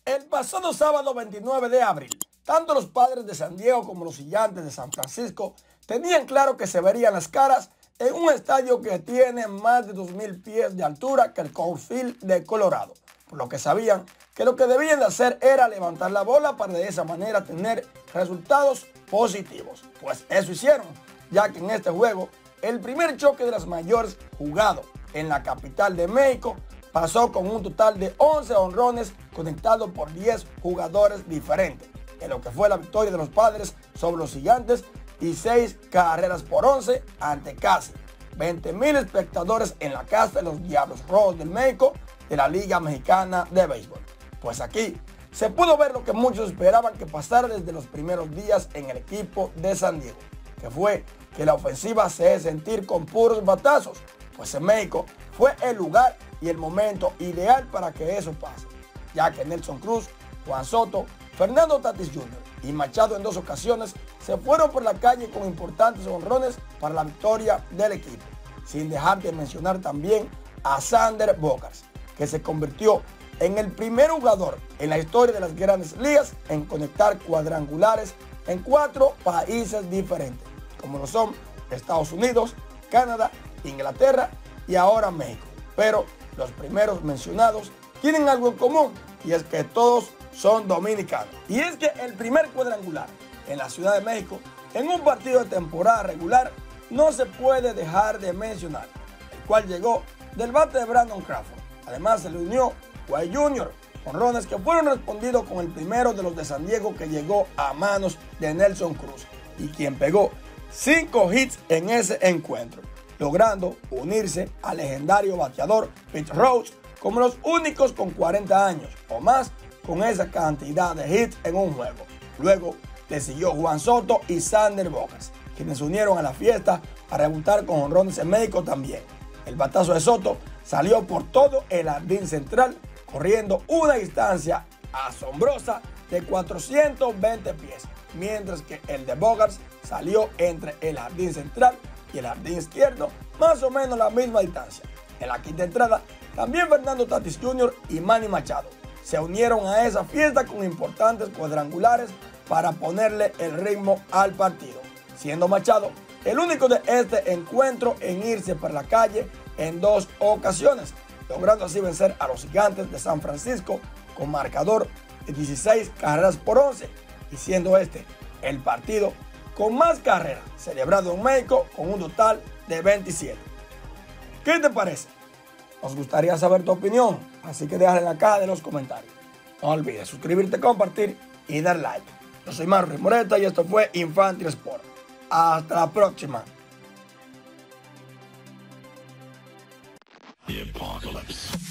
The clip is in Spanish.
El pasado sábado 29 de abril, tanto los Padres de San Diego como los Gigantes de San Francisco tenían claro que se verían las caras en un estadio que tiene más de 2,000 pies de altura que el Coors Field de Colorado, por lo que sabían que lo que debían de hacer era levantar la bola para de esa manera tener resultados positivos. Pues eso hicieron, ya que en este juego el primer choque de las mayores jugado en la capital de México pasó con un total de 11 honrones conectados por 10 jugadores diferentes, en lo que fue la victoria de los Padres sobre los Gigantes y 6 carreras por 11 ante casi 20,000 espectadores en la casa de los Diablos Rojos del México de la Liga Mexicana de Béisbol. Pues aquí se pudo ver lo que muchos esperaban que pasara desde los primeros días en el equipo de San Diego, que fue que la ofensiva se debe sentir con puros batazos, pues en México fue el lugar y el momento ideal para que eso pase, ya que Nelson Cruz, Juan Soto, Fernando Tatis Jr. y Machado en 2 ocasiones se fueron por la calle con importantes honrones para la victoria del equipo, sin dejar de mencionar también a Xander Bogaerts, que se convirtió en el primer jugador en la historia de las grandes ligas en conectar cuadrangulares en 4 países diferentes, como lo son Estados Unidos, Canadá, Inglaterra y ahora México. Pero los primeros mencionados tienen algo en común, y es que todos son dominicanos. Y es que el primer cuadrangular en la Ciudad de México en un partido de temporada regular no se puede dejar de mencionar, el cual llegó del bate de Brandon Crawford. Además se le unió White Jr., honrones que fueron respondidos con el primero de los de San Diego, que llegó a manos de Nelson Cruz, y quien pegó 5 hits en ese encuentro, logrando unirse al legendario bateador Pete Rose como los únicos con 40 años o más con esa cantidad de hits en un juego. Luego le siguió Juan Soto y Xander Bogaerts, quienes se unieron a la fiesta para debutar con honrones en México también. El batazo de Soto salió por todo el jardín central, corriendo una distancia asombrosa de 420 pies, mientras que el de Bogaerts salió entre el jardín central y el jardín izquierdo, más o menos la misma distancia. En la quinta entrada, también Fernando Tatis Jr. y Manny Machado se unieron a esa fiesta con importantes cuadrangulares para ponerle el ritmo al partido, siendo Machado el único de este encuentro en irse por la calle en 2 ocasiones, logrando así vencer a los Gigantes de San Francisco con marcador de 16 carreras por 11, y siendo este el partido con más carreras celebrado en México con un total de 27. ¿Qué te parece? Nos gustaría saber tu opinión, así que déjala en la caja de los comentarios. No olvides suscribirte, compartir y dar like. Yo soy Marvin Moreta y esto fue Infantil Sport. Hasta la próxima. The Apocalypse.